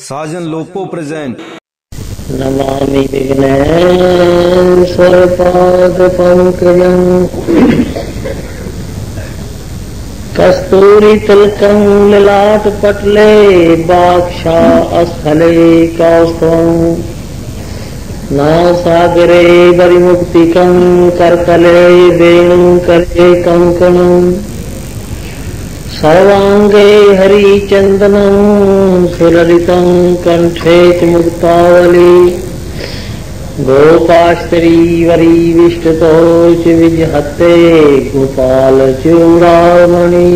साजन लोपो present. Namami Vighneshwar पाद पंकजं कस्तूरी तिलकं ललाट पटले बाक्षास्थले कौस्तुभं नासागरे वरिमुक्तिकं करतले वेणुकरे कंकणं सर्वांगे हरिचंदनं सुललितं कंठे च मुक्तावली गोपाश्री वरीविष्टतो च विजहते गोपाल चूड़ामणि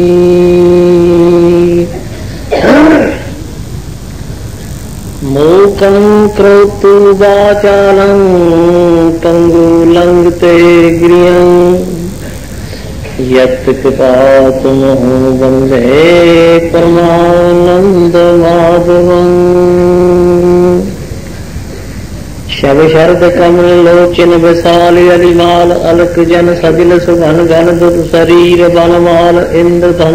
मूकं करोतु वाचालं पंगुलंघते गिरियं यत् कृपातुमहो वन्दे परमानंद माधवं शब शरद कमल लोचन विशाल अलिमाल अलक जन सदिल सुघन घन दुत शरीर बनमाल इंद्रधन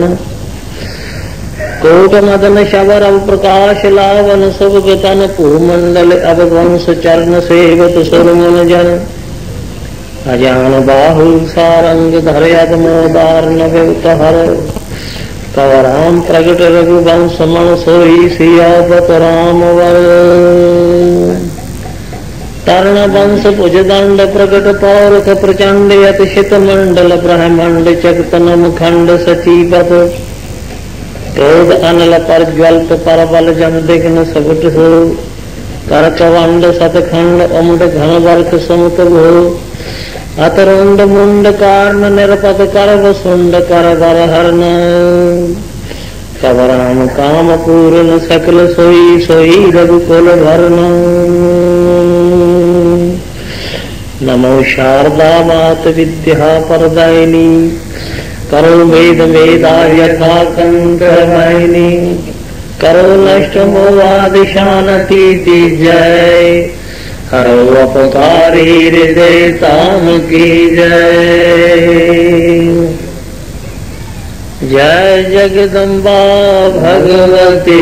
कोट मदन शबर अव प्रकाश लावन सुभग तन भूमंडल अववंश चरण सेवत सुरमन जन अजान बाहु सारंग धरयद मोदार नवहर कवराम प्रगट रघुवंश मन सोई सियावत राम वर तरण वंश भुजदंड प्रगट पौरख प्रचंड अतिशित मंडल ब्रह्मंड चकतनम खंड सचीवत क्रोध अनल पर ज्वलत परबल जम दिग्न सगुट हो करकवंड सतखंड उमड घन वर्ष समुत भो अतरुंड मुंड कारण निरपत करव सुंड कर वर हरण कवराम काम पूर्ण सकल सोई सोई रघुकुल भरण नमो शारदा मात विद्या परदायिनी करो वेद वेदा यथा कंकरवायिनी करो नष्ट मोहादि शांति जय हरो अपकारी हृदय ताम की जय जय जगदम्बा भगवती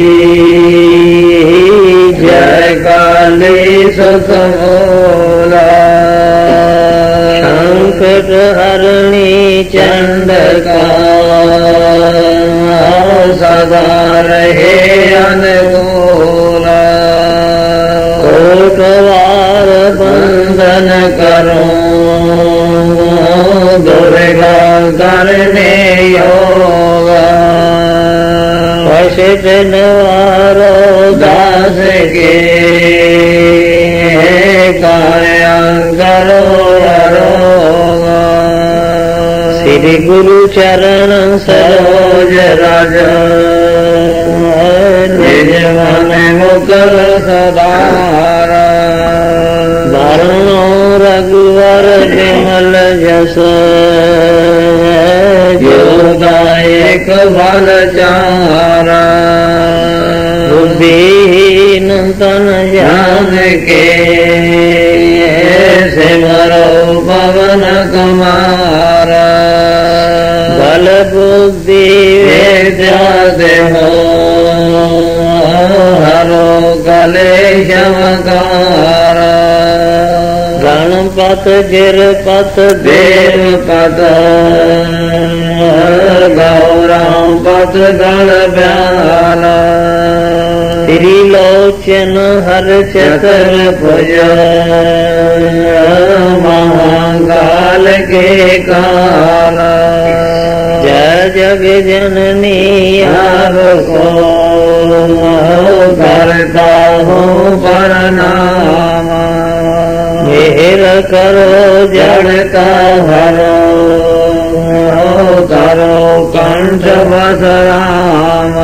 जय काली सतमूला संकट हरणी चंडका सदा रहे अनुकूला कोटवार बंधन करो दुर्गा करने योगा वशिष्ठ नवारो दास के काया करो अरोगा श्री गुरु चरण सरोज राज निज मन मुकुर सदारा वरुणो रघुवर विमल जस जोदायक बल चारा बुद्धिहीन तन जान के सिमरो पवन कुमारा बल बुद्धि विद्या देहो हरो कलेश मकारा गणपत गिरपत देवपत गौराम पत गण ब्याला त्रिलोचन हर चतुर्भुज महाकाल के काला जय जग जननी आपको करता हूँ प्रणाम मेहर करो जड़ता हरो करो कंठ बसराम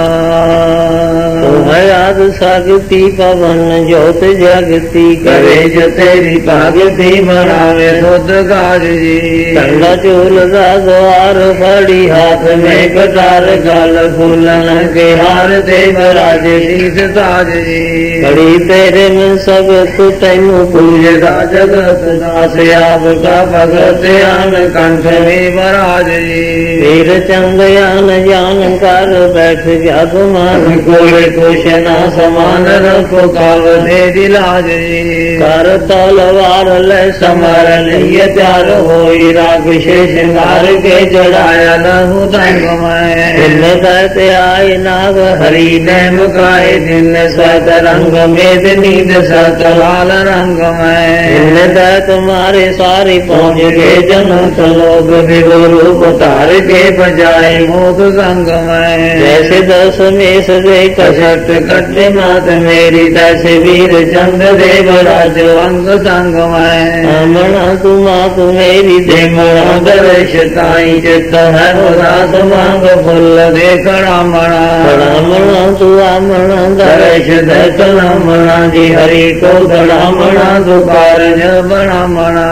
याद सागती पवन ज्योत जागती करे जो तेरी पागती बनावे खुद काज जी कंगा चूल द्वार फड़ी हाथ में कटार गल फूलन के हार देवराज शीस ताज जी बड़ी तेरे में सब तू तैनु पूजदा जगत दास आपका भगत आन कंठ में बराज जी वीर चंद यान जान कर बैठ गया गुमान कोई कुछ ना समान रखो कावले दिलाज जी कर तलवार ले समर लिये त्यार होई राग शेष श्रृंगार के चढ़ाया लहु दंग में कहते आए नाग हरि ने मुकाए दिन स्वत रंग में नींद सत लाल रंग में तुम्हारे सारे पहुँच के जनत लोग विभु रूप तार के बजाए मुख गंग में जैसे दस में से कसट कटे मात मेरी तैसे वीर चंद देव राज अंग संग में मणा तुम मेरी देमणा दर्श ताई चित्त है उदास मांग फुल देखना मणा तू आमणा दर्श दर्शना जी हरि को धड़ामणा तू कारज बड़ामणा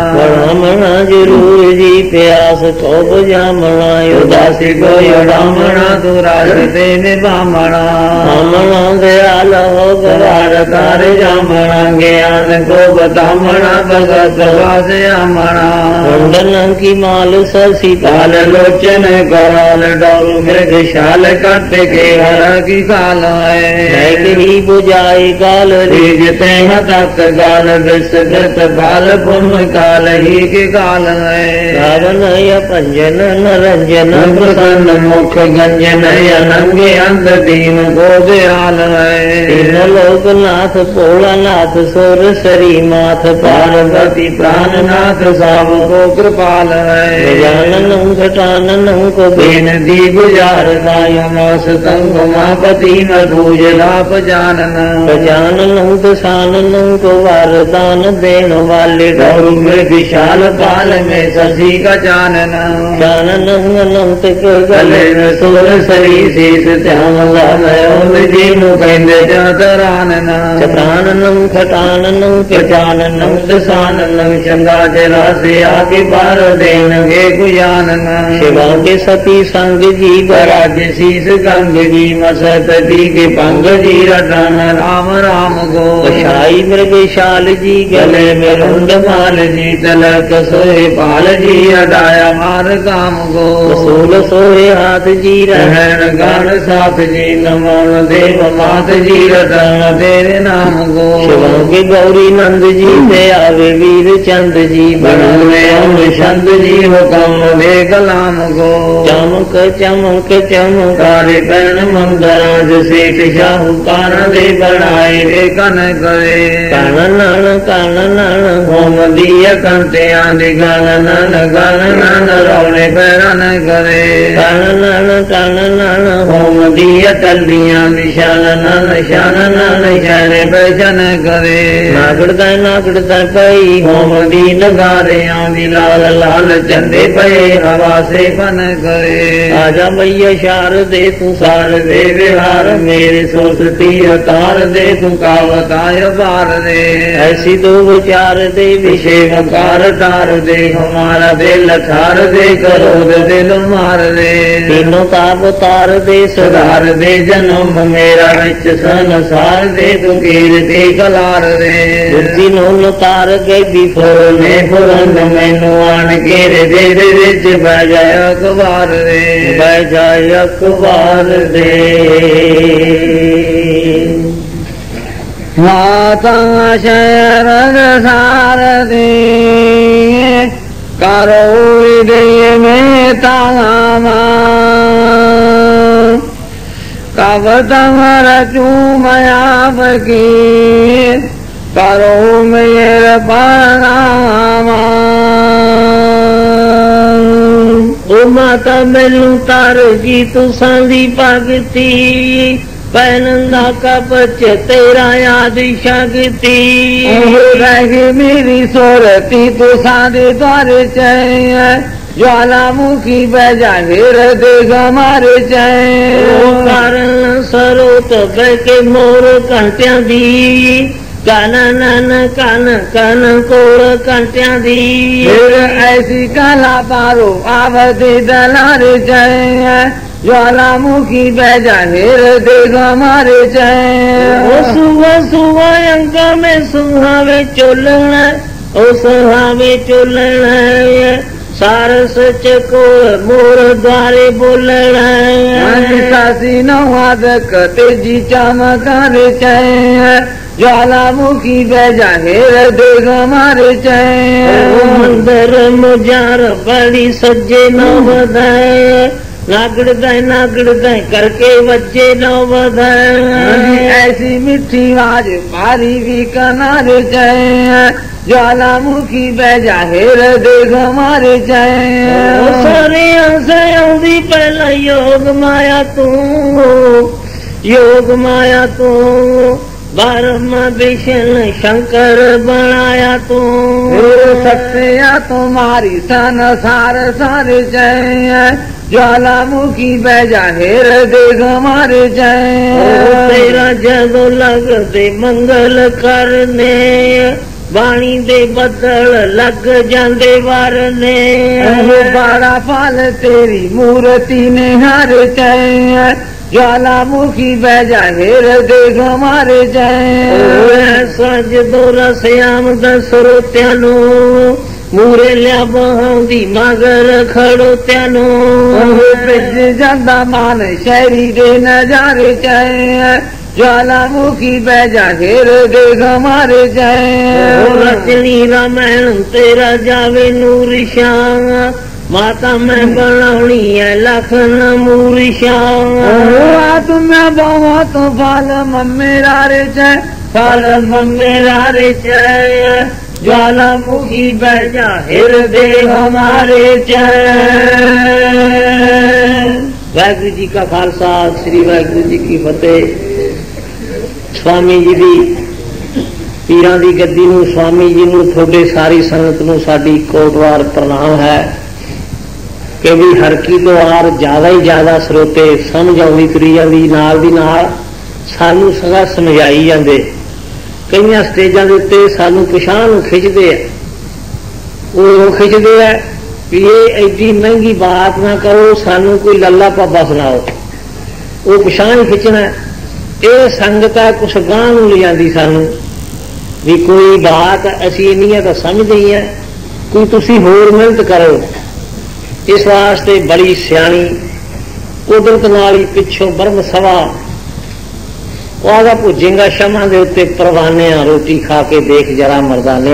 जरूर जी प्यास को बुझामणा उदासी को यड़ामणा तू रास्ते में बामणा मणा दयाल हो गवार तार जामणा ज्ञान को बतामणा भगत वास आमणा कुंडन की माल ससी पाल लोचन कराल डोल मृग शाल कट के हर की काल है ही बुझाई काल रीजते तक गाल विस्तृत बाल पुण्य काल ही के काल है रावण पंजन नरंजन प्रसन्न मुख गंजन अनंगे अंध दीन को दयाल है तीन लोकनाथ भोलानाथ सुर सरी माथ पार्वती प्राणनाथ सब को कृपाल है गजानन घटानन को बेन दी गुजार मास तंग मापति मधुज लाप जानन गजानन दशानन को वरदान देन वाले गौर में विशाल पाल में शशि का जानन जानन अनंत गले में सोल सरी शेष श्यामला जी मुकेंद्र चतरानन चतरानन खटानन प्रजानन दशानन चंगा जरा से आगे पार देन गे गुजानन शिवा के सती संग जी बराज शीस गंग जी मसत दी के पंग जी रटन राम राम गो शाही मृगशाल जी गले में रुंड माल जी तलक सोए पाल जी अडाया मार काम गो सूल सोए हाथ जी रहन गान साथ जी नमन देव मात जी रटन तेरे नाम गो शिवों के गौरी नंद जी पे आवे वीर चंद जी बनवे अंग छंद जी हुक्म दे कलाम गो चमक चमक चमकारे कर्ण मंदराज सेठ शाहूकार दे बनाए रे कन करे कानन होम दिया कंते आंधी गानन गानन रौने पैरन करे कानन होम दिया तल्लियां निशानन शानन शाने पैशन करे नागड़ता पई होम दी नगारे आंधी लाल लाल चंदे पे हवा से पन करे आजा मैया शार दे तू सार दे विहार मेरे सोचती अतार दे तू कावताय बार दे ऐसी दो विचार दे विषय वकार तार दे हमारा दे लखार दे करोद दिल मार दे तीनों ताप तार दे सुधार दे जन्म मेरा विच संसार दे तू कीर दे कलार दे तीनों तार गई बिफोर ने फुरंग मैनू आन घेरे दे विच बह जाए अखबार दे बह जाए अखबार दे माता शरण सार दे करो हृदय में तामा कवतम रचू मया बकीर करो मेरे पारामा ओ माता मैनू तार जी तू सांदी भगती पैनंदा का बच तेरा याद शक्ति रह मेरी सोरती तू सादे द्वार चाहिए ज्वालामुखी बजा देख हमारे कारण सरोत बह के मोर कंटिया दी कानन कान कान कोर कंटिया दी ऐसी काला पारो आवती दलार चाहिए ज्वालामुखी बजा देख हमारे सुबह सुबह अंक में सुहावे चोलना ओ सुहावे चोलना सारस चकोर मोर द्वारे बोलना सासी नवाद तेजी चमकार चय ज्वालामुखी बैजा हेर देख हमारे चय मंदिर मुजार बड़ी सज्जे न बधाए नागड़ दाए करके बच्चे न बधाए ऐसी मिठी आवाज पारी भी कनारे चय ज्वालामुखी बैजा हेर देख हमारे चय सारे से आउंदी पहला योग माया तू बारम विष्णु शंकर बनाया तू सत्या तुम्हारी संसार सारे जय ज्वालामुखी बैजा हेर देख हमारे जय तेरा जदों लगदे मंगल करने बाणी दे बदल लग जांदे वारने बड़ा फल तेरी मूर्ति ने हर जय ज्वालामुखी बैजा हेर देख हमारे जय सज दो रसयाम दसरोत्या नु मूरे लिया बहांदी मगर खड़ोत्या नु पिज जांदा मान शहरी दे नजारे जय ज्वालामुखी बैजा हेर देख हमारे जय रचनी रामायण तेरा जावे नूर श्याम माता मैं बनानी है लखन मूर्छा तुम्हें बहुत फल मेरा रे जय फल मेरा रे जय ज्वालामुखी बैजा हृदय हमारे जय। वाहिगुरु जी का खालसा श्री वाहिगुरु जी की फतेह। स्वामी जी दी पीरां दी गद्दी नूं स्वामी जी नूं थोड़े सारी संगत नूं साडी कोटवार प्रणाम है कि भी हरकी तो आर ज्यादा ही ज्यादा स्रोते समझ आउंदी तुरी जांदी नाल दी नाल सानू सदा समझाई जांदे। कई स्टेजां दे उत्ते सानू पिछां नूं खिचदे वो खिचदे है कि ये एडी महंगी बात ना करो सानू कोई लल्ला पापा सुनाओ वो पिछां ही खिचना। ये संगत है कुछ गांह नूं ले जांदी सानू भी कोई बात असीं इन्नियां तां समझदे ही है कोई तुसीं होर मेहनत करो। इस वास्ते बड़ी सियाणी कुदरत नाल ही पिछों ब्रह्म सभा आगा भुजेंगा शमा के उत्ते परवाने रोटी खा के देख जरा मरदाने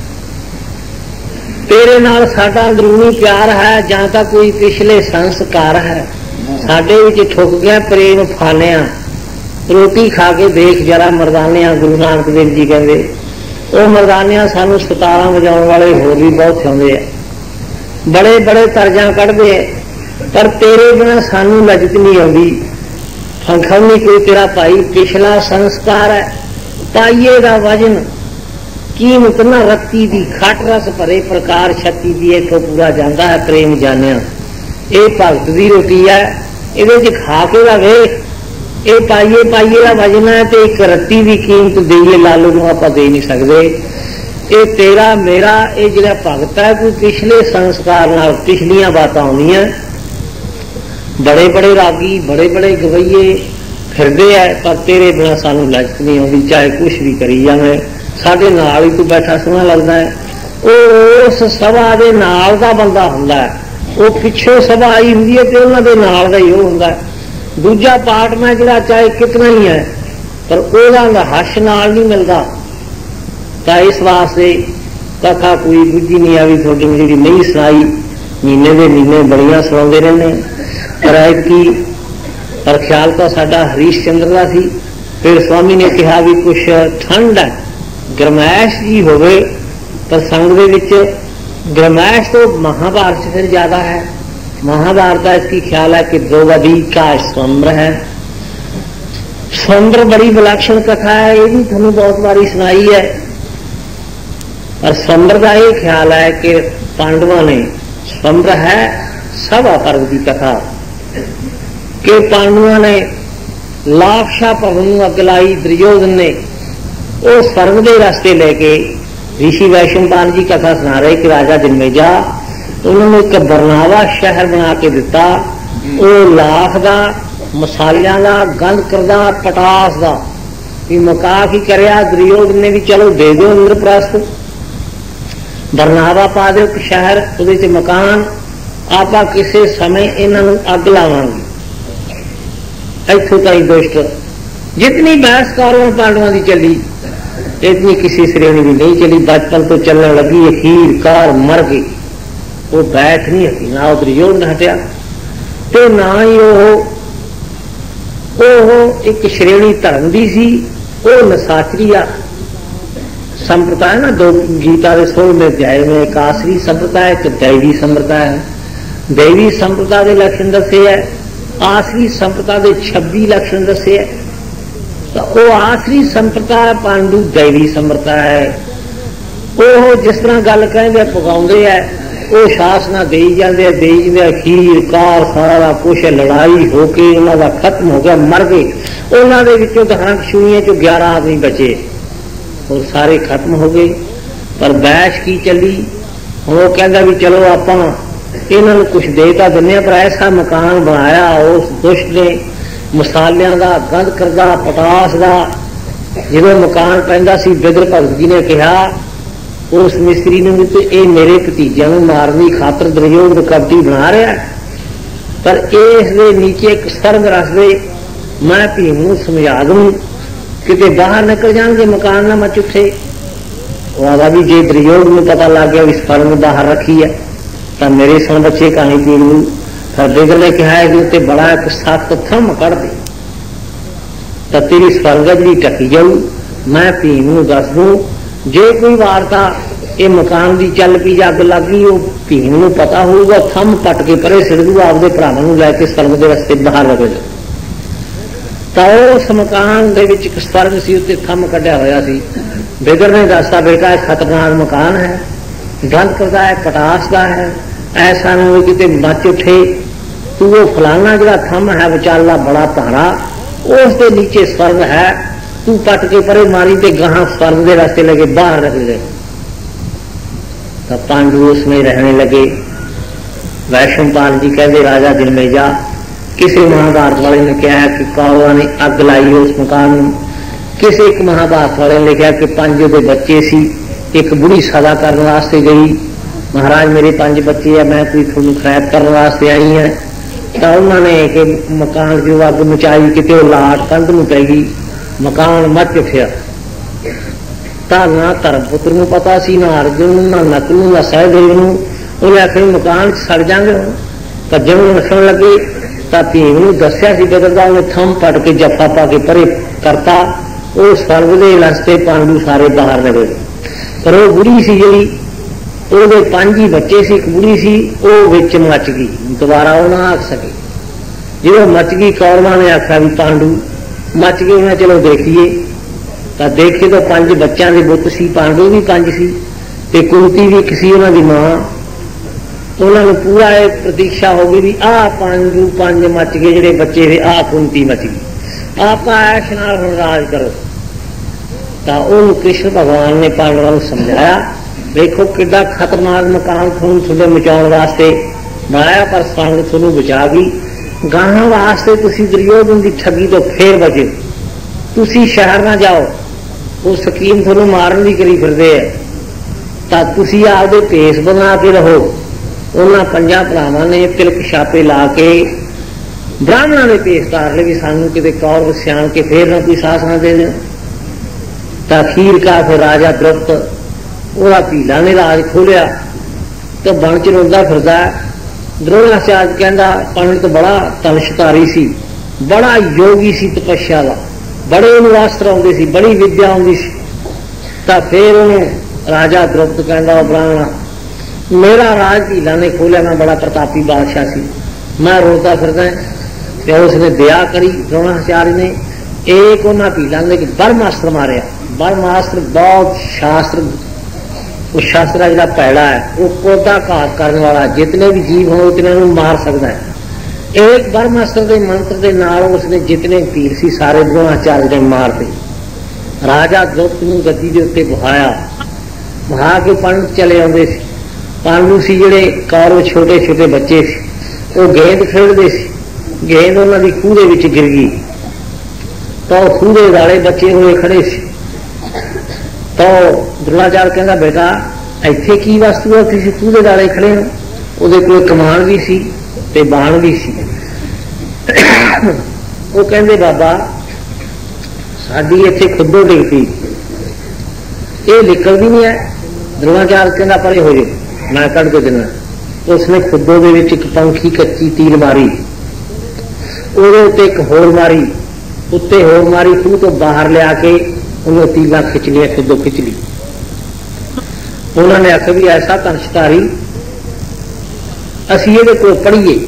तेरे नाल साडा अंदरूनी प्यार है जां तां कोई पिछले संस्कार है साडे विच ठुक गया प्रेम फाने रोटी खा के देख जरा मरदाने। गुरु नानक देव जी कहते वो मरदाने सानू 17 वजाउण वाले होर भी बहुत आउंदे आ बड़े बड़े तर्जा कढ़दे पर तेरे बिना सानू लजत नहीं आती। फंखा नहीं कोई तेरा भाई पिछला संस्कार है पाइए का वजन कीमत न रत्ती दी खट रस भरे प्रकार छत्ती दी इथों पूरा जाता है प्रेम जानिया। ये भगत दी रोटी है ये खा के वेख ये पाइए का वजन है तो एक रत्ती की कीमत देइए लालू नूं आपां दे नहीं सकते। ये तेरा मेरा ये जिहड़ा भगत है कोई पिछले संस्कार नाल पिछलियां बातां आउंदियां। बड़े बड़े रागी बड़े बड़े गवैये फिरदे है पर तेरे बिना सानू लजत नहीं आउंदी चाहे कुछ भी करी जावे साडे नाल ही तू बैठा सोहना लगदा है। वो उस सभा दे नाल दा बंदा हुंदा है वो पिछों सभा आई हुंदी है ते उन्हां दे नाल दा ही वो हुंदा है। दूजा पार्ट में जिहड़ा चाहे कितना ही है पर ओहदा हश नाल नहीं मिलदा। तो इस वास्ते कथा कोई दूजी नहीं आई थोड़ी जी नहीं सुनाई महीने के महीने बड़ियां सुनाते रहने पर की पर ख्याल तो साडा हरीश चंद्र का सी। फिर स्वामी ने कहा भी कुछ ठंड है गरमैश जी होवे पर संग दे विच गरमैश तो महाभारत से फिर ज्यादा है। महाभारत का इसकी ख्याल है कि द्रौपदी का स्वयंवर है। स्वयंवर बड़ी विलक्षण कथा है ये भी थोड़ी बहुत बारी सुनाई है। और स्वयंवर का ये ख्याल है कि पांडवों ने स्वयंवर है सभा पर्व की कथा कि पांडवों ने लाक्षा भवन अगलाई दुर्योधन ने वो स्वर्ग के रास्ते लेके ऋषि वैशंपायन जी कथा सुना रहे कि राजा जन्मेजा उन्होंने एक बरनावा शहर बना के दिता वो लाख का मसालियां का गंध करदा पटास का भी मका की करया दुर्योधन ने भी चलो दे दो इंद्रप्रस्थ बरनावा पा दो एक शहर उहदे च मकान आपा किसी समय इन्हों अग लावांगे। इत्थों ताई दुष्ट जितनी बहस कौरवों पांडवों की चली इतनी किसी श्रेणी भी नहीं चली। बचपन तो चलने लगी अखीर कार मर गई, वो बैठ नहीं हटी, ना उधर योग न हटिया तो ना ही एक श्रेणी धर्म की सी। वो नसाचरी संप्रदाय ना दो गीता के 16वें अध्याय में एक आसरी संप्रदाय एक दैवी संप्रदाय है। दैवी संप्रदाय के लक्षण दसे है, आसरी संप्रदाय के 26 लक्षण दसे है। तो वो आसरी संप्रदाय पांडु दैवी संप्रदाय है। वो जिस तरह गल कहेंगे पकाते है वो शासना दे जाते दे अखीर कार सारा कुछ लड़ाई होके उन्होंने खत्म हो गया, मर गए। उन्होंने दहां छुईया चो 11 आदमी बचे और सारे खत्म हो गए। पर बैश की चली, वो कहता भी चलो आप इन्होंने कुछ देता दिने, पर ऐसा मकान बनाया उस दुष्ट ने मसालियां का गंद करदा पटास का। जो मकान पैंदा सी बिदर भगत जी ने कहा उस मिस्त्री ने तो ये मेरे भतीजे मारने खातर दुर्योग कबड्डी बना रहा है, पर इस नीचे एक स्वर्ग रख दे, मैं भीम को समझा दूं कि बाहर निकल जाएंगे मकान ना मच उठे। वादा भी जे दुर्योग में पता लग गया इस स्वर्ग बाहर रखी है तो मेरे सन बच्चे कहानी पी लू। फिर बिदर ने कहा है कि उत्ते बड़ा एक सख्त थम कड़ दे तो तेरी स्वर्ग जी टकी जाऊ। मैं भीम को दस दूं जे कोई वार्ता ये मकान की चल पी अग लग गई वो भीम को पता होगा, थम पट के परे सिर दू आपके भरावां लैके स्वर्ग के रस्ते बाहर लगे। तो उस मकान के एक स्वर्ग से उत्ते थम कढ़िया होया सी। बिदर ने दसता बेटा एक खतरनाक मकान है, गंद करता है पटास का है, ऐसा न हो कि मच उठे तू वो फलाना जो थम है विचाला बड़ा भारा उस नीचे स्वर्ग है, तू पट के परे मारी ते गां स्वर्ग के रास्ते लगे बाहर रख दे। तब पांडु उसमें रहने लगे। वैश्वपाल जी कहते राजा जन्मेजा किसी महाभारत वाले ने कहा है कि कौरवों ने अग लाई उस मकान में। किसी एक महाभारत वाले ने लिखा कि 5 दे बच्चे सी, एक बुढ़ी सदा करने वास्ते गई, महाराज मेरे 5 बच्चे है, मैं कोई थोड़ी खैर करने वास्ते आई है। तो उन्होंने एक मकान की अग मचाई कि लाट कंध में पै गई, मकान मच उठिया। ना धर्मपुत्र को पता सी, ना अर्जुन ना नकलू ना सहदेव न। उन्हें आखिर मकान सड़ जाएंगे पर जब रखन लगे तो भीम को दसिया बदलता उन्हें थम पट के जफा पा के परे करता। वो स्वर्ग के रास्ते पांडु सारे बाहर लगे। पर वो बुढ़ी सी जी वो 5 ही बच्चे सी, एक बुढ़ी सी वो विच मच गई, दोबारा वो ना आ सके। जो मच गई कौरवां ने आख्या भी पांडु मच गए, उन्हें चलो देखिए। तो देखे तो 5 बच्चों के बुत सी, पांडु भी 5 सी ते कुंती भी एक सी उन्होंने मां। उन्होंने पूरा एक प्रतीक्षा हो गई भी आ पांडु 5 मच गए जोड़े बच्चे थे, आ कुंती मच गई, आप ऐश नाल हुण राज करो। तो कृष्ण भगवान ने पांडवों को समझाया देखो कितना खतरनाक मकान थोड़े मचाने वास्ते बनाया, पर संग थोनू बचा गई। गाहां वास्ते तुसी दुर्योधन की ठगी तो फिर बचे, तुसी शहर ना जाओ, वो स्कीम थोनू मारन की करी फिरदे है। तो तुसी आपदे भेस बना के रहो। उन्होंने 5 भरावां ने तिलक छापे ला के ब्राह्मणों ने भेस तार ले भी सानू किते कौरव सियाण के फिर ना कोई सास ना दे दे। तो अखीर का फिर राजा द्रुपद वह भीला ने राज खोलिया तो बन च रोंदा फिरदा। द्रोणाचार्य कहता पंडित बड़ा तनशकारी सी, बड़ा योगी सी, तपस्या का बड़े अस्त्र आते सी, बड़ी विद्या आती सी। तो फिर उन्हें राजा द्रुपद कहता ब्राह्मण मेरा राज भीला ने खोलिया, मैं बड़ा प्रतापी बादशाह सी, मैं रोता फिरदा। तो उसने दया करी द्रोणाचार्य ने, एक उन्हें भीला ने ब्रह्मास्त्र मारिया। ब्रह्मास्त्र बहुत शास्त्र, उस शास्त्र जो पैड़ा है वो कोदा घात करने वाला, जितने भी जीव हो उतने मार सकता है। एक ब्रह्मास्त्र के मंत्र के नाल उसने जितने तीर सी सारे द्रोणाचार्य ने मार दे। राजा द्रुपद को गद्दी के उत्ते बहाया, बहा के पंडित चले आते सी। पांडु सी जिहड़े कौरव छोटे छोटे बच्चे सी, वो गेंद खेलते सी, गेंद उन्होंने खूह दे विच गिर गई। तो खूह दे वाले बच्चे हुए खड़े सी। तो द्रोणाचार्य कहता बेटा ਇੱਥੇ ਕੀ ਵਸਤੂ ਹੈ, ਤੁਸੀਂ ਤੂੰ ਦੇ ਨਾਲੇ ਖੜੇ ਹੋ। ਉਹਦੇ ਕੋਲ ਕਮਾਨ ਵੀ ਸੀ ਤੇ ਬਾਣ ਵੀ ਸੀ। ਉਹ ਕਹਿੰਦੇ ਬਾਬਾ ਸਾਡੀ ਇੱਥੇ ਖੁੱਦੋ ਡਿੱਗਦੀ, ਇਹ ਨਿਕਲਦੀ ਨਹੀਂ ਹੈ। ਦਰੋਣਾਚਾਰ ਕਹਿੰਦਾ ਪਰੇ ਹੋ ਜੇ, ਮੈਂ ਕੱਢ ਕੇ ਦੇਣਾ। ਉਸਨੇ ਖੁੱਦੋ ਦੇ ਵਿੱਚ ਇੱਕ ਪੰਖੀ ਕੱਚੀ ਤੀਰ ਮਾਰੀ, ਉਹਦੇ ਉੱਤੇ ਇੱਕ ਹੋਰ ਮਾਰੀ, ਉੱਤੇ ਹੋਰ ਮਾਰੀ, ਖੂਹ ਤੋਂ ਬਾਹਰ ਲਿਆ ਕੇ ਉਹਨੂੰ ਤੀਲਾ ਖਿੱਚ ਲਿਆ, ਖੁੱਦੋ ਖਿੱਚ ਲਈ। ਉਹਨਾਂ ਨੇ ਆਖਿਆ ਵੀ ਐਸਾ ਧਨਸ਼ਧਾਰੀ ਅਸੀਂ ਇਹਦੇ ਕੋਲ ਪੜ੍ਹੀਏ।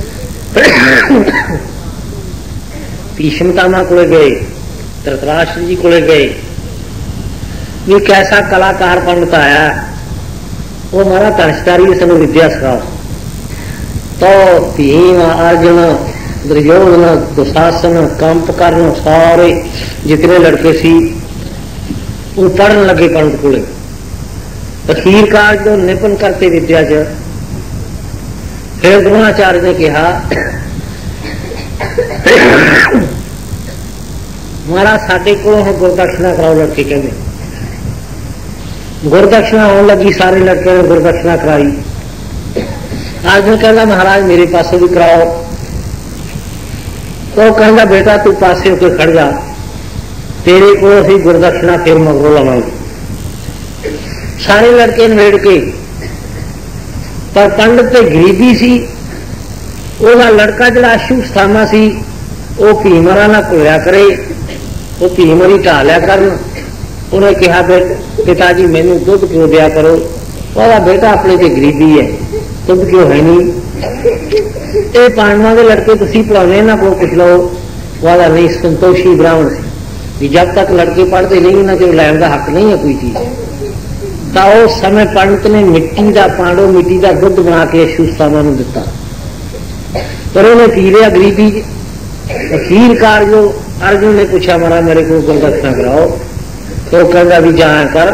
ਭੀਸ਼ਮ ਪਿਤਾਮਹ ਕੋਲੇ ਗਏ, ਧ੍ਰਿਤਰਾਸ਼ਟਰ ਜੀ ਕੋਲੇ ਗਏ ਵੀ कैसा कलाकार पंडित आया, वो हमारा धनशधारी इसमें विद्या सिखाओ। तो भीम अर्जुन दुर्योधन दुशासन कंभकर्ण सारे जितने लड़के सी वो पढ़न लगे पंडित कोले। अखीरकार जो निपुण करते विद्या च फिर द्रोणाचार्य ने कहा महाराज साडे कोलों गुरदक्षिणा कराओ। लड़के कहते गुरदक्षिणा आने लगी, सारे लड़के ने गुरदक्षिणा कराई। अर्जुन कहना महाराज मेरे पासों भी कराओ। तो कहना बेटा तू पासे होकर खड़ जा, तेरे को असी गुरदक्षिणा फिर मगरों लवांगे। सारे लड़के नवेड़ के, पर पंडित ते गरीबी सी, ओदा लड़का जिहड़ा अशुस्थामा सी वो भीमरा ना घुलिया करे, वो भीमरी ढा लिया करन। उन्हें कहा पिताजी मैनू दुध क्यों दिया करो। वह बेटा अपने से गरीबी है, दुध क्यों है नहीं। ये पांडवों के लड़के तुसी पढ़ाने ना को कुछ लो। वह नहीं, संतोषी ब्राह्मण से जब तक लड़के पढ़ते नहीं ना जो लैन का हक नहीं है कोई चीज। तो उस समय पंडित ने मिट्टी का पांडो मिट्टी का दुध बना के अशुस्थामा नूं दिता, पर उन्हें पी लिया गरीबी। अखीरकार जो अर्जुन ने पूछा महाराज मेरे को गुरदक्षिणा कराओ। तो कहता भी जा कर।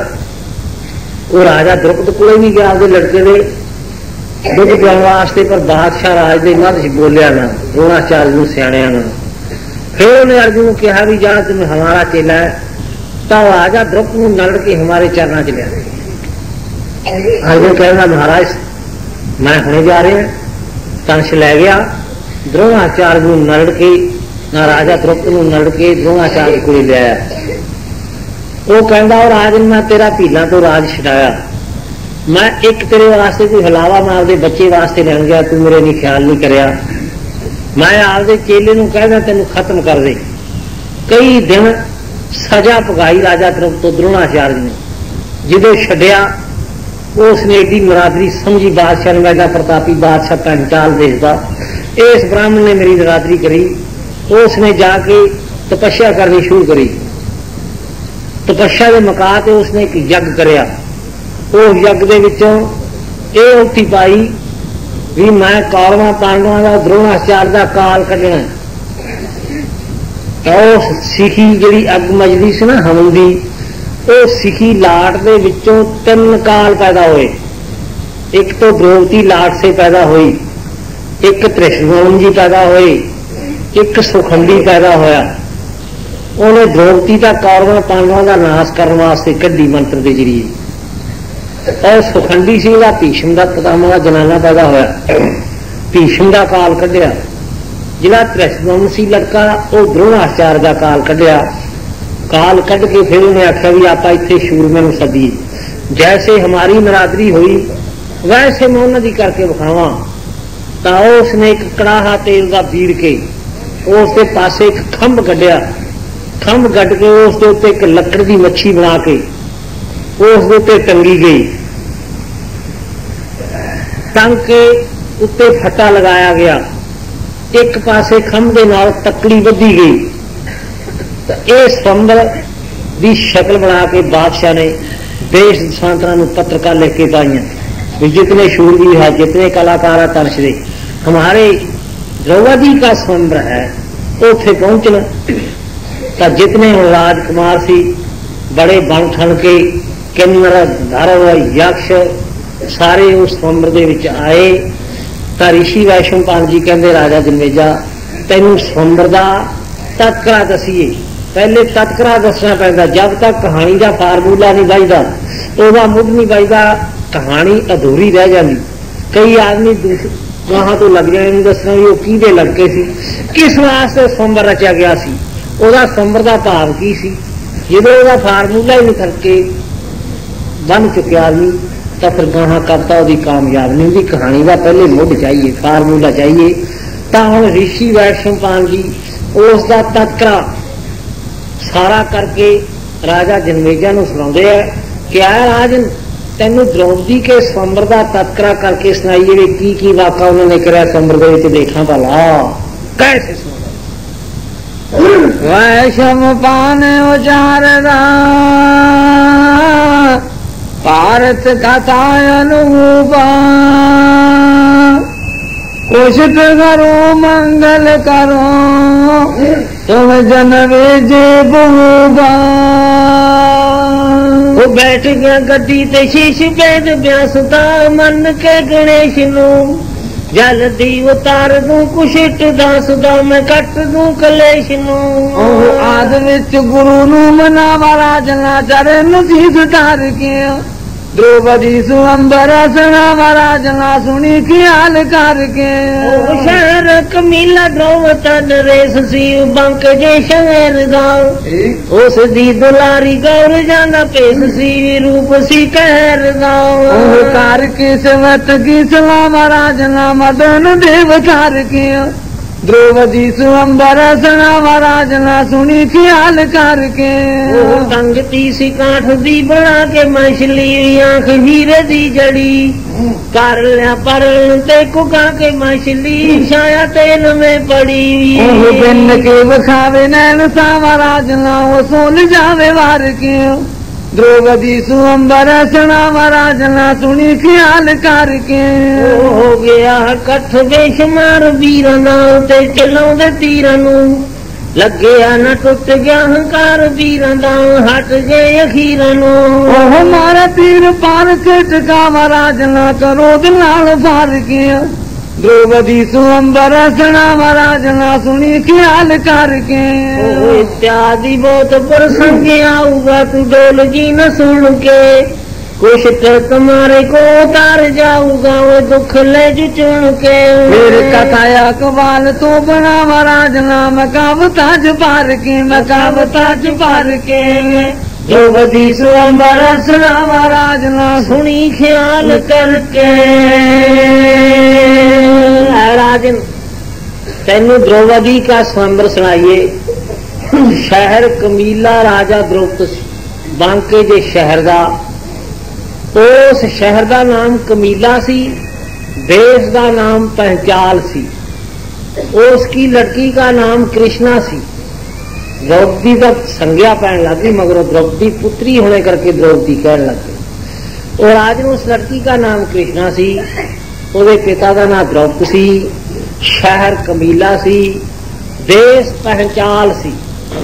वो राजा द्रुपद को भी गया अपने लड़के दे दुध पिलाने वास्ते, पर बादशाह राज के मध बोलिया ना, द्रोणाचार्य नूं सियाणिया ना। फिर उन्हें अर्जुन को कहा भी जा तुम हमारा चेला है। तो राजा द्रुपद नूं नड़ के हमारे चरणों च लिया। अर्जुन कहना महाराज मैं हुणे जा रहे हैं। तंश लै गया, द्रोणाचार्य नूं नड़ के ना राजा द्रुपद नूं नड़ के द्रोणाचार्य को ले आया। वो कहता और आज मैं तेरा भीलों तो राज छुड़ाया, मैं एक तेरे वास्ते कोई हलावा मैं आपके बच्चे वास्ते लैन गया, तू मेरे नहीं ख्याल नहीं करया। मैं आपके चेले नूं कहदा तेनू खत्म कर दे। कई दिन सजा पकाई राजा द्रुपद तो द्रोणाचार्य ने, जो छड्या उसने एडी नरादरी समझी बादशाह ने, वैदा प्रतापी बादशाह पंचाल देश का, इस ब्राह्मण ने मेरी नरादरी करी। उसने जाके तपस्या करनी शुरू करी। तपस्या के मकाते उसने एक यज्ञ करया। उस यज्ञ के विचों ये उठी पाई भी मैं कौरवां पांडवां दा द्रोणाचार्य दा काल कढना। तो सिखी जिहड़ी अग मजदी सी ना हवन दी, वो सिखी लाट दे विचों 3 काल पैदा होए। एक तो द्रौपदी लाट से पैदा हुई, एक त्रिशंगुन जी पैदा हुए, एक सुखंडी पैदा होया। उन्हें द्रौपदी का कौरवां पांडवां का नाश करने वास्ते कड्डी मंत्र के जरिए। और सुखंडी सिंह का भीष्म का पितामह का जनाना पैदा होया, भीष्म का काल कढ़िया। जिहड़ा त्रिशंगुन सी लड़का वो द्रोणाचार्य का काल कढ़िया। काल कढ़ के फिर उन्हें आख्या भी आप इत्थे शूरमे नूं सदीए। जैसे हमारी नरादरी हुई वैसे मैं उन्होंने करके विखावा। तो उसने एक कड़ाहा तेल का बीड़ के उसके पासे एक खंभ कढ़िया। खंभ कढ़ के उसके उत्ते एक लकड़ की मच्छी बना के उसके उत्ते टंगी गई। टंग के उत्ते फट्टा लगाया गया। एक पासे खंभ के नाल तकड़ी बधी गई। तो यह स्वंबर की शक्ल बना के बादशाह ने देश देशांतरां नूं पत्रकार लिख के पाइया। जितने शूरवीर है, जितने कलाकार है तर्श दे, हमारे द्रौपदी का स्वंबर है, उथे पहुंचना। तो जितने राजकुमार सी बड़े बन ठन के किन्नर धरव यक्ष सारे उस स्वंबर दे विच आए। तो ऋषि वैश्वपाल जी कहते राजा जन्मेजा तेनू स्वंबर दा तत्करा दसीए। पहले तत्करा दसना पैंदा, जब तक कहानी का फार्मूला नहीं बजदा, ओहदा मुੱਢ नहीं बजदा, कहानी अधूरी रह जाती। कई आदमी वहां तो लग जाए दसना भी किहदे लड़के सी, किस वास्ते स्वयंवर रचा गया सी, ਉਹਦਾ स्वयंवर का भाव की सी। ਜਦੋਂ ਉਹਦਾ फार्मूला ही निकल के बन चुकिया आदमी तो फिर गाह करता वो कामयाब नहीं होती। कहानी का पहले मुढ़ चाहिए, फार्मूला चाहिए। तो हम ऋषि वैश्वपाल जी उसका तत्करा सारा करके राजा जनमेजा नूं सुणाउंदे आ कि आ राजन तेनू द्रौपदी के स्वयंवर का तत्करा करके सुनाइए की वाका उन्होंने कराया स्वयंवर के देखा भला कैसे सुना। वैश्वपाल उचारदा भारत कथा अनुभूपा, कुशत करो मंगल करो तुम जनवे जे बहुबा। वो बैठ गया गद्दी ते शीश वेद व्यास दा, मन के गणेश नू जल्दी उतार दूं कुशिट दास दा, मैं कट दूं कलेश नू। आद विच गुरु नू मनावा राजना चरण सीध धार के, द्रौपदी स्वयंवर सुनावा राजना सुनी ख्याल करके। शहर कमीला द्रौपदी नरेश सी बंक जे शहर दा, उस दी दुलारी गौर जाना पेश सी रूप सी कहर दा। कार के सवत की सलावा राजना मदन देव धार के, द्रौपदी स्वयंवर सुनावा राजना सुनी ख्याल करके। तंग तीसी काठ दी बना के मछली आंख हीरे दी जड़ी, कर लिया परल ते कुका के मछली छाया तेल में पड़ी। बिन के बखावे नैन सावा राजना वो सोल जावे वार के, द्रौपदी स्वयंवर सुनावा राजना सुनी ख्याल करके। हो गया कठ बेशुमार वीरना ते चलाउंदे तीरां नूं, लग्या न टुट गया हंकार वीरां दा, हट गए अखीरां नूं। मारा तीर पार के टकावा राजना क्रोध नाल फार के, द्रौपदी स्वयंवर सुनावा राजना सुनी ख्याल करके। इत्यादि बहुत प्रसंग आऊगा तू डोल जी न सुन के, कुछ तो तुम्हारे को उतार जाऊंगा वो दुख ले जो चुन के। फिर कथाया कबाल तो बनावा राजना मकावता पार के, मकावता पार के। द्रौपदी स्वयंवर सुनावा राजना सुनी ख्याल करके। राजन तेनू द्रौपदी का स्वयंवर सुनाइए। शहर कमीला राजा द्रौपदी बांके जे शहर का, उस शहर का नाम कमीला सी, देश का नाम पहचाल सी, उसकी लड़की का नाम कृष्णा सी। द्रौपदी का संज्ञा पैन लग गई, मगर द्रौपदी पुत्री होने करके द्रौपदी कहने लग गई। और आज उस लड़की का नाम कृष्णा सी, उसके पिता का नाम द्रौपदी सी, शहर कमीला सी, देश पहचाल सी।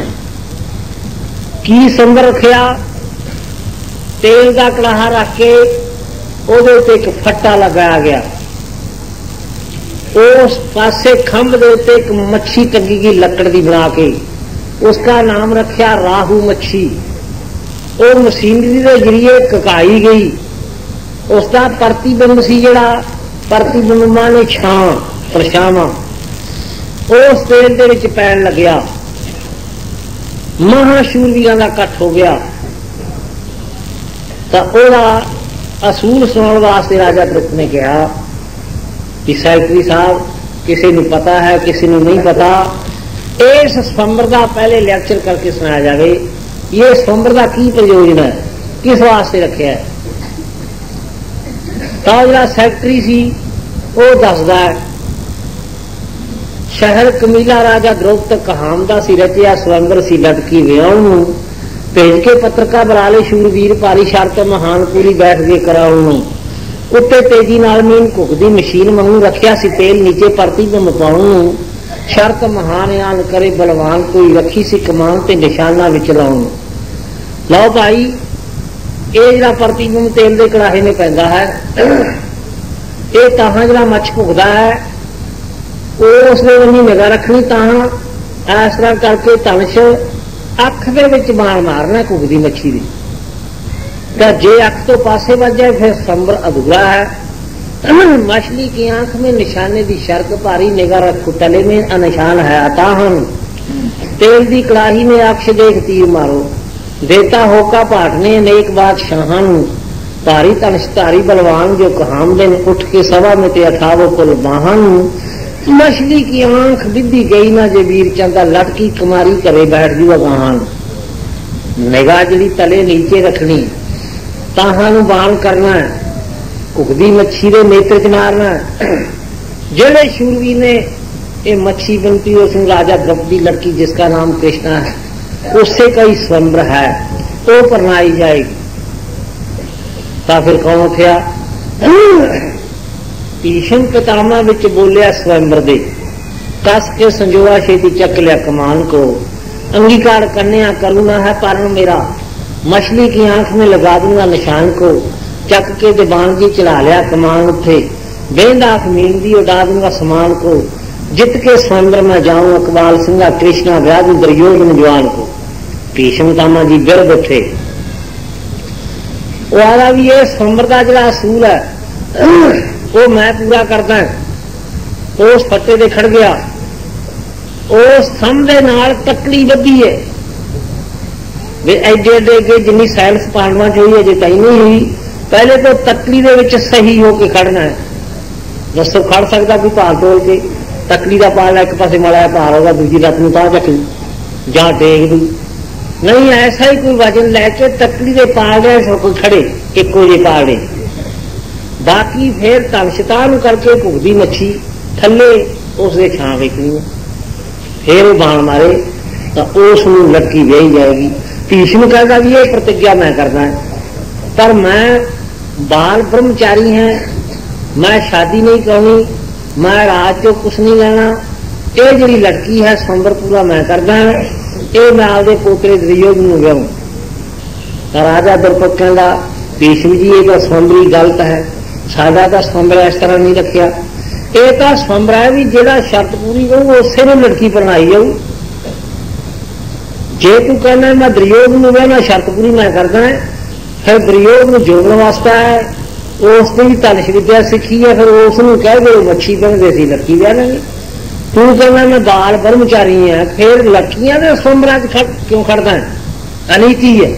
की संबर रखिया, तेल का कड़ाहा रख के ਉਹਦੇ ਉੱਤੇ एक फट्टा लगाया गया, उस पासे खंभ के उत्ते एक मच्छी टंगी गई लकड़ की बना के, उसका नाम रखा राहू मच्छी। वो मशीनरी के जरिए ककाई गई, उसका प्रतिबिंब सी जड़ा, प्रतिबिंब माने छां परछावां, उस तेल दे विच पैन लग्या। महाशूरवीरां दा इकट्ठ हो गया। तो ओदा असूल सुनाने वास्ते राजा द्रुपद ने कहा कि सैकटरी साहब, किसी को पता है किसी को नहीं पता, इस स्वयंवर का पहले लेक्चर करके सुनाया जाए। ये स्वयंवर का की प्रयोजन है, किस वास्ते रखा है। तो जो सैकटरी सी वो दसदा है, शहर कमीला राजा द्रौपद कहामदा सी रचिया स्वयंवर सी लटकी विआउण, भेज के पत्रका बुला ले शूरवीर भारी शर्त महान पूरी बैठ के कराउण। उत्ते तेजी नाल मीन घुकदी मशीन वांगू रखिया सी तेल नीचे प्रतिबिंब पाउण। शर्त महान आन करे बलवान कोई, रखी सी कमान ते निशाना विच लाउण। लो भाई, ये जिहड़ा प्रतिबिंब तेल दे कड़ाहे में पैंदा है, ये ताहां जिहड़ा मच्छ भुगदा है उसने वही निगाह रखनी, ताहां इस तरह करके धनुष अख दे विच बाण मारना घुगदी मच्छी दी। तो जे अख तो पासे बच जाए फिर स्वयंवर अधूरा है। मछली की आंख में निशाने दी शर्क भारी निगाह रखो तले में अनिशान है अताहन। तेल दी कड़ाही में अक्ष देख तीर मारो देता होका पाटने नेक बात शाहन। तारी तनशतारी बलवान जो कहाम दिन उठ के सभा में ते अठावो कुल वाहन। मछली की आंख बिद्दी गई ना जे वीर चंदा लटकी कुमारी करे बैठ जूगा गाहन। निगाह जड़ी तले नीचे रखनी ताहां बाण करना घुगदी मच्छी दे नेत्र च मारना। जेड़े शूरवीर ने ये मच्छी बनती उस राजा द्रौपदी लड़की जिसका नाम कृष्णा है उससे कई स्वयंवर है तो परनाई जाएगी। तो फिर कौन उठया? भीषम पितामह विच बोलिया स्वयंवर दे कस के संजोआ छेती चक लिया कमान को। अंगीकार कन्या करुणा है पारण मेरा मछली की आंख में लगा दूंगा निशान को। चक के दीवान जी चला लिया कमान उठे बेंदा आंख मींदी उड़ा दूंगा समान को। जित के स्वयंवर में जाऊं अकबाल सिंगा कृष्णा ब्याह दुर्योधन जवान को। भीष्म पितामह जी बिरद उठे वो आदा भी ये स्वयंवर का जरा असूल है वो मैं पूरा करदा। उस फट्टे दे खड़ गया उस थंब दे नाल तकड़ी बधी है वे एडे एडे के जिन्नी साइंस पांडवां च हुई अजे ताई नहीं हुई। पहले तो तकड़ी दे विच सही होके खड़ना है। दसो खड़ सकता कोई भार तोल के तकड़ी का पाल एक पासे माड़ा भार होगा दूजी लत नूं तां चक ली जां टेक दी नहीं। ऐसा ही कोई वजन लैके तकड़ी दे पाल दे कोई खड़े इको जे पाल दे बाकी फिर तनशता नूं करके भुगदी मच्छी थले उसदे छां वेखनी है फिर वो बाण मारे तो उस नूं लटकी व्याही जाएगी। भीष्म कहता भी ये प्रतिज्ञा मैं करना है पर मैं बाल ब्रह्मचारी हैं मैं शादी नहीं करनी मैं राज चो कुछ नहीं लेना। ये जी लड़की है स्वयंवर पूरा मैं करदा ये मैं आपदे पोतरे दुर्योधन नूं व्याहूं। तो राजा द्रौपद कहंदा भीष्म जी ये तो स्वयंवरी गलत है साडा तो स्वयंवर इस तरह नहीं रखिया। ये तो स्वयंवर है भी जेड़ा शर्त पूरी करूँ उसे में लड़की परनाई जाऊ। जे तू कहना मैं दुर्योधन नूं व्याहना शर्त पूरी मैं करदा फिर दुर्योधन जोड़न वास्ता है उसने भी धनुष विद्या सीखी है फिर उसनूं कह दो मच्छी बनते सी लड़की ब्याह लेंगे। तू कहना मैं बाल ब्रह्मचारी है फिर लड़कियां ने स्वयंवरां क्यों खड़दा है अनीति है।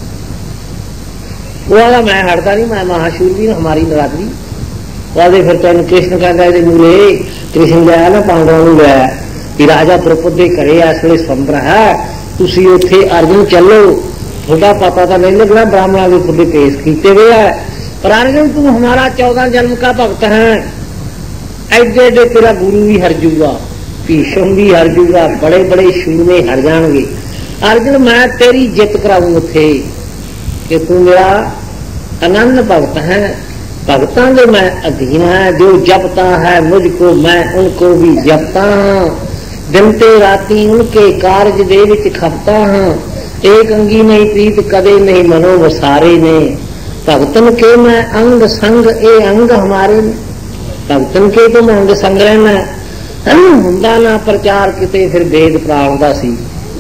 वो आदा मैं हटता नहीं मैं महाशूरवीर हमारी नरादरी। वो फिर तेन कृष्ण कहता मूरे कृष्ण लिया ना पांडवों को लिया कि राजा द्रौपद के घरे इस वे स्वयंवर है तुसी उत्थे अर्जुन चलो थोड़ा पता तो नहीं लगना ब्राह्मणों के थोड़े पेश किए हुए है पर अर्जुन तू हमारा 14 जन्म का भक्त है एडे एडे तेरा गुरु भी हर जूगा भीष्म भी हर जूगा बड़े बड़े शूरमे हर जाएंगे। अर्जुन मैं तेरी जित कराऊं थे कि तू मेरा अनंत भक्त है भगतां दे मैं अधीन है जो जपता है मुझको मैं उनको भी जपता हाँ दिन ते राती उनके कार्य दे विच खपता हाँ एक अंगी नहीं प्रीत कदे नहीं मनो वसारे ने भगतन के मैं अंग संग ए अंग हमारे भगतन के तो मैं अंग संग रहना हुंदा ना प्रचार किते फिर भेद प्राणदा सी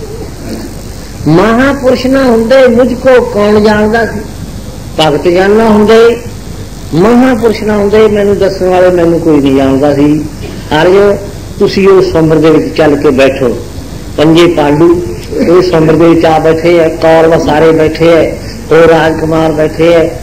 महापुरुष ना हुंदे मुझको कौन जानदा सी भगत जानना हुंदे महापुरुष ना हुंदे मैनू दसण वाले मैनू कोई नहीं जानदा सी। अर्जुन तुसी उस स्वयंवर दे विच चल के बैठो पंजे पांडू उस स्वयंवर दे विच आ बैठे है कौरव सारे बैठे है और राजकुमार बैठे है।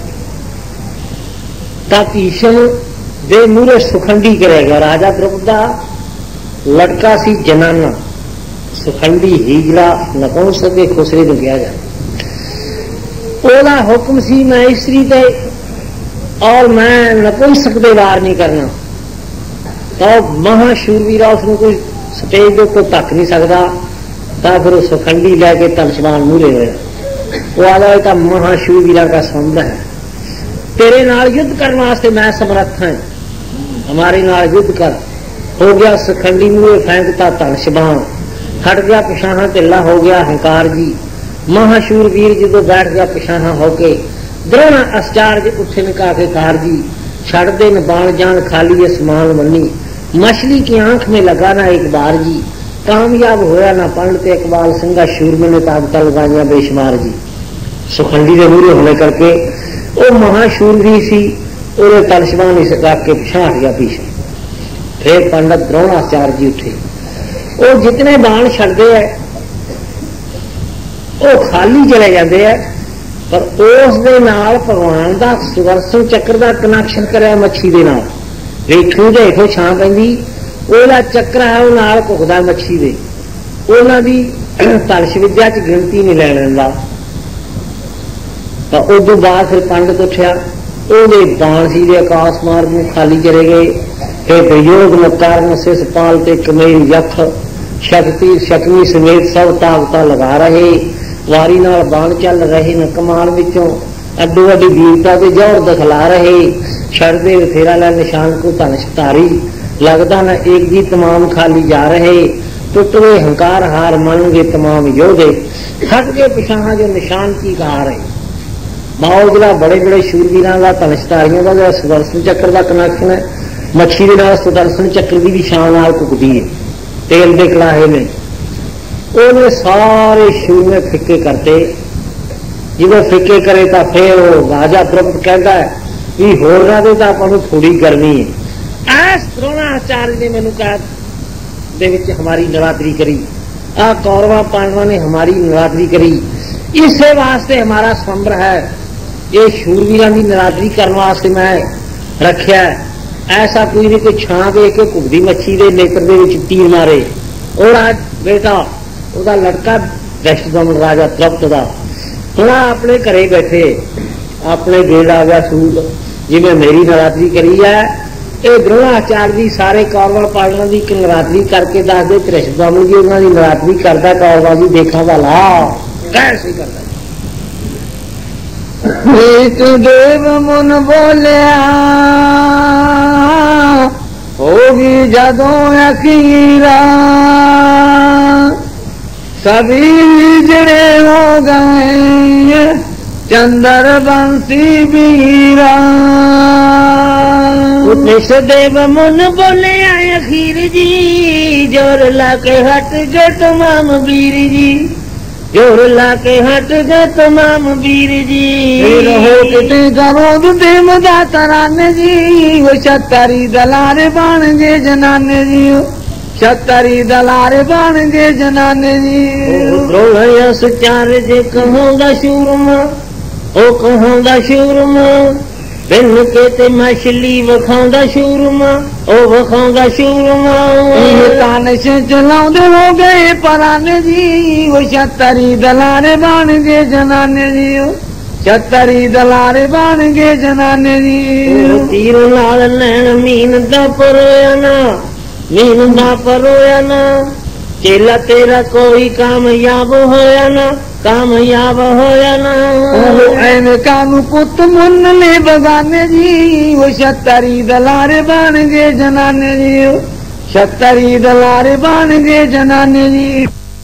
भीष्म दे मूरे सुखंडी करेगा राजा द्रौपद लड़का सी जनाना सुखंडी हीजड़ा नपुंसक के खुसरे को किया जाए ओदा हुक्म सी मैं स्त्री दे और मैं नपुंसक दे वार नहीं करना। तो महाशूरवीरा उसने कोई स्टेज के ऊपर तक नहीं सकता तो फिर सुखंडी लैके तलसमान मूरे होया वो आदा महाशूरवीरा का स्वयंवर है तेरे नाल युद्ध करने वास्ते मैं समर्थ है हमारे नाल युद्ध कर। हो गया सुखंडी मूरे फेंकता धनशबान हट गया पिछाहा ढिला हो गया हंकार जी। महाशूरवीर जो बैठ गया पिछाहा होके द्रोण आचार्य उठे निका के कार जी छड़ दे न बाण जान खाली आसमान मनी मछली की आंख में लगाना एक बार जी कामयाब होया ना पंडित इकबाल सिंगा शूरमे ने ताकत लगाइया बेशुमार जी। सुखंडी के मूरे होने करके वो महाशूरवीर सी, और तलशमान इस रख के पिछा हट गया पीछे। फिर पंडित द्रोणाचार्य जी उठे, वो जितने बाण छड़ते है वो खाली चले जाते हैं, पर उस दे नाल भगवान का सुदर्शन चक्र का कनैक्शन कराया मच्छी के नाल। रेठू के हेठों छां पैंदी, ओहदा चक्र है वो नाल भुगदा मच्छी दे। उन्हां दी तलश विद्या च गिनती नहीं लैण दिंदा। तो उदों बाद फिर पंडित उठिया, ओहदे बाण सी दे आकाश मार्ग में खाली चले गए। फिर वियोग नकार शिषपाल ते कमेल यख शक्ति शकनी समेत सब ताकत लगा रहे, वारी नाल बाण चल रहे न कमान विचों, अड्डो अड्डी वीरता के जोर दिखला रहे। छड़दे बथेरा ला निशान को धनुष धारी, लगता न एक जी तमाम खाली जा रहे। टुट गए हंकार हार मानोगे तमाम योधे, हट के पिछां जो निशान की कहा रहे। बाओजला बड़े बड़े शूरवीरां का धनुषधारियों का जो सुदर्शन चक्र का कनैक्शन है, मच्छी के नाल सुदर्शन चक्र की भी शान नाल घुकदी है। तेल के कलाहे में उन्हें सारे शूर में फिक्के करते। जो फिक्के करे तो फिर राजा द्रुपद कहता है कि होरना दे तो आपको थोड़ी गर्मी है। ऐस द्रोणाचार्य ने मैनू कहा दे विच हमारी नवरात्रि करी, आ कौरवा पांडवा ने हमारी नवरात्रि करी, इसे वास्ते हमारा स्वंबर है। ये शूरवीरां की नवरात्रि करने वास्ते मैं रखिया। ऐसा कोई नहीं कोई छां देख के घुगदी मच्छी के नेत्र दे विच तीर मारे। और आज बेटा ਉਹਦਾ लड़का दृष्टदमन राजा द्रुपद का थोड़ा अपने घरे बैठे अपने गेड़ आ गया सूट जिवें मेरी नवरात्रि करी है। ये द्रोणाचार्य जी सारे कौरवा पालना की नवरात्रि करके दस दे, दृष्टदमन जी उन्होंने नवरात्रि करता कौरवा जी देखा भला कैसे करता। देव मुन बोलिया होगी जदों अखीरा, सभी जड़े हो गए चंद्र बंसी बीरा। देव मुन बोले अखीर जी, जोर ला के हट गए तमाम वीर जी, जोर ला के हट गए तमाम वीर जी। हो किते करो देव दा तराने जी, वो छतरी दलारे बन गए जनाने जी, छतरी दलारे बन गए जनाने जी। द्रोणया सुचार जे कहूंगा शूरमा, ओ कहूंगा शूरमा, बिन के ते मछली वखाऊंगा शूरमा, ओ वखाऊंगा शूरमा। कान से चलाउंदे हो गए पराने जी, वो छतरी दलारे बन गए जनाने जी, छतरी दलारे बन गए जनाने जी। तीर नाल नैन मीन दा परोया ना, मीन दा परोया ना, चेला तेरा कोई कामयाब होया ना, कामयाब होया ना। ऐन कानू पुत मुन ले बगाने जी, वो छतरी दलारे बन गए जनाने जी, छतरी दलारे बन गए जनाने जी।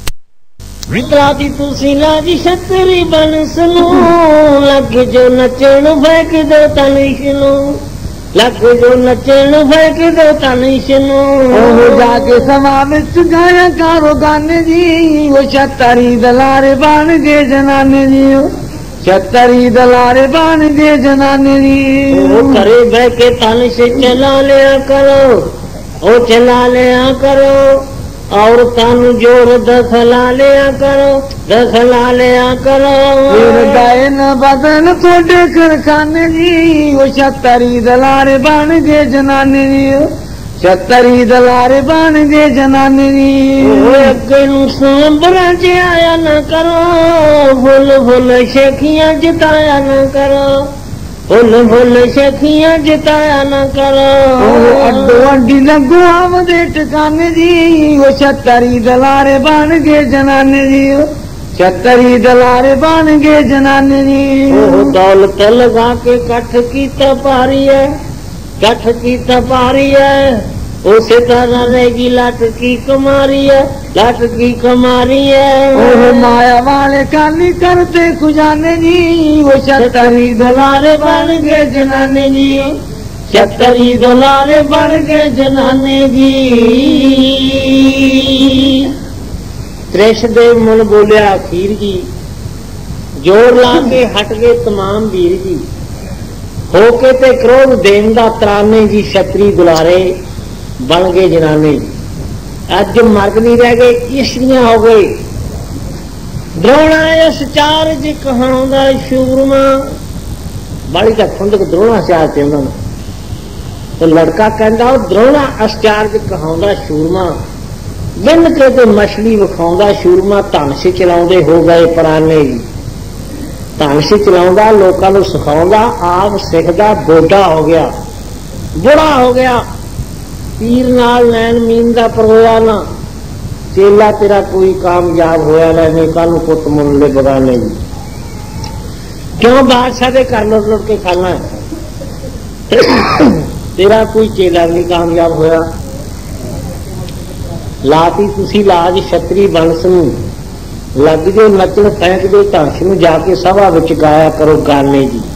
राती तुसी लाजी छतरी बन सुनो, लग जो नचण फेंक दो तनिश नो, लग जो नचण फेंक दो तनिश नो। जाके समा विच गाया कारो गाने जी, वो छतरी दलारे बन गए जनाने जी, छतरी दलारे बन गए जनाने जी। करे बह के तनिश चला लिया करो, ओ चला लिया करो, और तानु जोर दखला लिया करो, दखला लिया करो। गाय न बदन थोड़े करखाने जी, वो छतरी दलारे बन गए जनाने जी, छतरी दलारे बन गए जनाने जी। अगे नूं सांभरा च आया न करो, फुल फुल शेखियां जिताया न करो, फुल फुल शेखियां जिताया न करो। अड्डो अड्डी लगो आवदे ठिकाने जी, वो छतरी दलारे बन गए जनाने जी, छतरी दलारे बन गए जनाने जी। दौलत लगा के कठ की तपारी है, कठ की तपारी है, उसे तरह रहेगी लाट की कमारी है, लाट की कमारी है। माया वाले काली करते खुजाने जी, वो छतरी दलारे बन गए जनाने जी, छतरी दलारे बन गए जनाने जी। त्रिशदेव मन बोलिया अखीर जी, जोर ला के हट गए तमाम वीर जी, होके ते क्रोध देन दा तराने जी, छतरी दुलारे बन गए जनाने जी। अज मर्द नहीं रह गए, इश्कियां हो गए। द्रोणा इस चार्ज कहांदा शूरमा, बड़ी का खुंदक द्रोणाचार्य थे उन्होंने। तो लड़का कहता द्रोणा आचार्य कहांदा शूरमा, बिन के तो मछली विखाउंदा शूरमा, धन से चलाउंदे हो गए पराने जी। धन से चलाउंदा, लोकां नूं सिखाउंदा, आप सिखदा बोडा हो गया, बुढ़ा हो गया। तीर नाल नैन मीन दा परोया ना, चेला तेरा कोई कामयाब होया ना, नहीं कल पुत मुंडे बगाने जी। क्यों बादशाह दे घर लुट लुट के खाना है? तेरा कोई चेला नहीं कामयाब होया। लाती तुसी लाज छतरी बनस नूं, लग जो नचन फेंक दो धंस नूं, जाके सभा विच गाया करो गाने जी।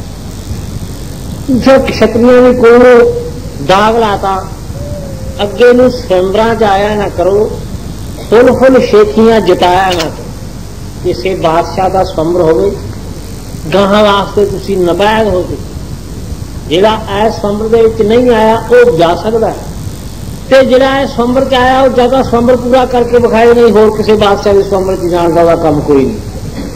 फिर छतरियां भी कोलों दाग लाता, अगे नूं स्वयंवरां च आया ना करो, फुल फुल शेखियां जताया ना करो। किसी बादशाह का स्वयंवर होवे, गाहां वास्ते तुसी नपैद हो गए। जिहड़ा इस स्वयंवर दे विच नहीं आया वो जा सकता है, ते जिहड़ा इस स्वयंवर च आया वो ज्यादा स्वयंवर पूरा करके विखाए, नहीं होर किसी बादशाह के स्वयंवर च जाण दा काम कोई नहीं।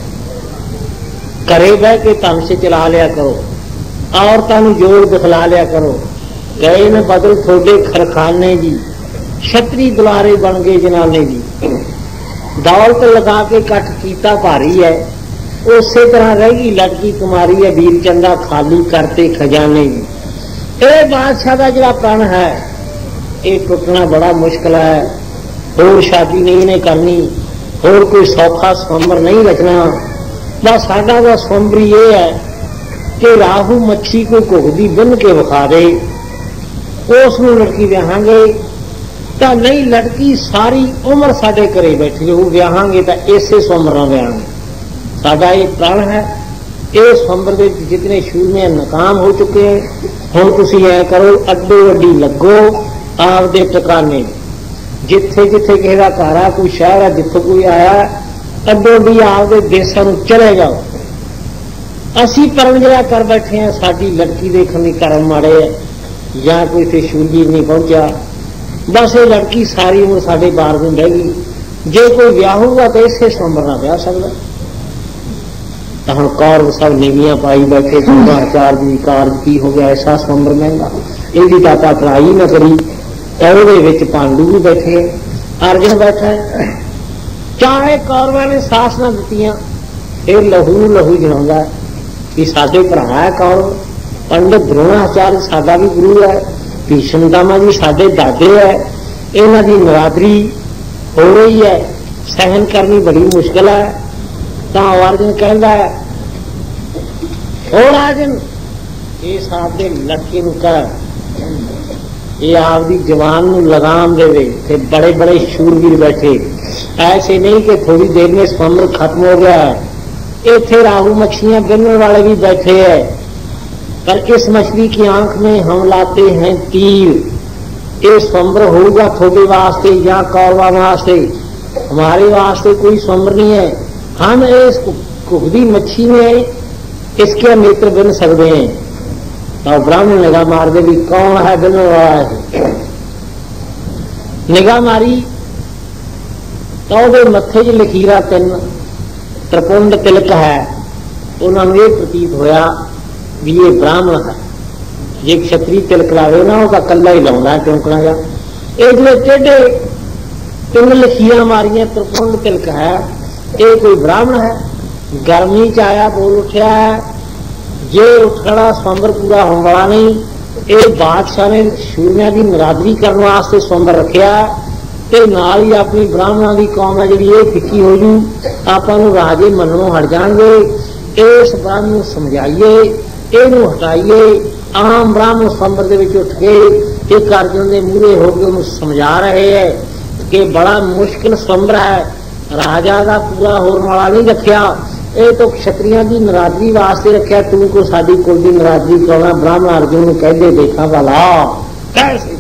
घरे बह के धन से चला लिया करो, औरतां नूं जोड़ दिखला लिया करो। गए ने बदल थोड़े खरखाने जी, छतरी दुलारे बन गए जनाने जी। दौलत लगा के कट कीता भारी है, उसे तरह रहेगी लड़की कुमारी है, वीर चंदा खाली करते खजाने जी। ये बादशाह का जिहड़ा प्रण है ये टुटना बड़ा मुश्किल है। होर शादी नहीं ने करनी, होर कोई सौखा स्वयंवर नहीं रचना। बस साडा दा स्वयंवर ये है कि राहू मच्छी कोई घुगदी बिन के विखा दे, उस नूं लड़की विआहांगे। तो नहीं लड़की सारी उम्र साडे घरे बैठी रहू, विआहांगे तो इसे स्वयंवर नाल विआहांगे। साडा ये प्रण है। इस स्वयंवर दे जितने शूरमे नाकाम हो चुके हैं, हुण तुसीं ऐ करो अड्डो अड्डी लगो आपदे टकाने। जिथे जिथे किसी का घर है, कोई शहर है, जिथों कोई आया, अड्डो अड्डी आपदे देसां नूं चले जाओ। असीं परम जिहड़ा कर बैठे हैं, साडी लड़की देखण दी करम माड़े है, या कोई इत्थे शूरवीर नहीं पहुंचा। बस ये लड़की सारी उम्र साडे बार नूं रहेगी। जे कोई विआह होगा तो इसे स्वयंवर नाल विआह सकदा। तो हम कौरव सब नीवियां पाई बैठे, आचार्य जी कारज की हो गया, ऐसा स्वयंवर महंगा, यदि दाता पढ़ाई न करी। तो पांडु भी बैठे, अर्जुन बैठा है। चाहे कौरवां ने सास न दित्तियां, फिर लहू लहू जलाउंदा कि साडे भरा है कौरव। पंडित द्रोणाचार्य साडा भी गुरु है, भीष्म दामा जी साडे दादे है। इन्हां दी नरादरी हो रही है, सहन करनी बड़ी मुश्किल है। तो अर्जुन कहता है, ओ राजन ये साडे लड़के नूं कर, ये आपकी जवान नूं लगाम देवे। ते बड़े बड़े शूरवीर बैठे, ऐसे नहीं कि थोड़ी देर में स्वयंवर खत्म हो गया है। इत्थे राहू मछलियां बिनने वाले भी बैठे हैं, पर इस मछली की आंख में हम लाते हैं तीर। ये स्वयंवर होगा थोड़े वास्ते या कौरवा वास्ते, हमारे वास्ते कोई स्वयंवर नहीं है। हम इस घुगदी मच्छी में इसके नेत्र बिन सकते हैं। तो ब्राह्मण निगाह मार दे भी कौन है बिन वाला है। निगाह मारी तो वो मत्थे च लकीरा 3 त्रिपुंड तिलक है। उन्होंने ये प्रतीत होया भी ये ब्राह्मण है। जे क्षत्रिय तिलक लावे ना वह कला ही लाउंदा चौंकना जा। ये जो टेढ़े 3 लकीरा मारिया त्रिपुंड तिलक है, ये कोई ब्राह्मण है। गर्मी च आया बोल उठा है, जे उठना स्वयंवर पूरा होने वाला नहीं। ये बादशाह ने शूरमिया की नरादरी करने वास्ते स्वयंवर रखा, ते नाल ही अपनी ब्राह्मणों की कौम है जी ये फिक्की हो जू, आपां नूं राजे मनणों हट जाएंगे। इस ब्राह्मण नूं समझाइए, इहनूं हटाइए। आम ब्राह्मण स्वयंवर दे विच उठ के एक अर्जुन के मूहरे होकर उन्हें समझा रहे हैं कि बड़ा मुश्किल स्वयंवर है, राजा का पूरा होने वाला नहीं रखा। ये तो क्षत्रिया की नरादरी वास्ते रखा, तू को साडी कुल की नरादरी करना। ब्राह्मण अर्जुन कह दे देखा भला कैसे